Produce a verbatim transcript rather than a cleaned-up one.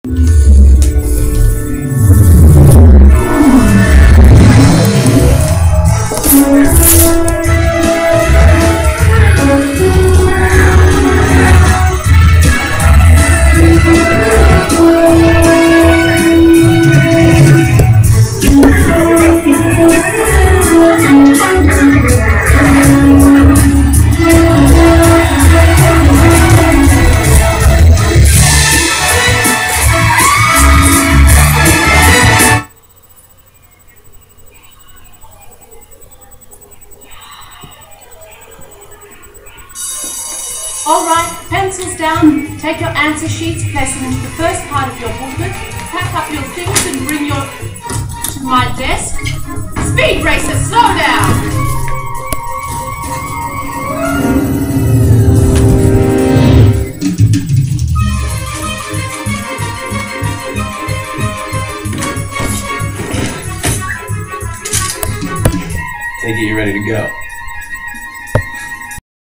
Alright, pencils down, take your answer sheets, place them into the first part of your booklet, pack up your things and bring your to my desk. Speed racer, slow down! Take it, you're ready to go.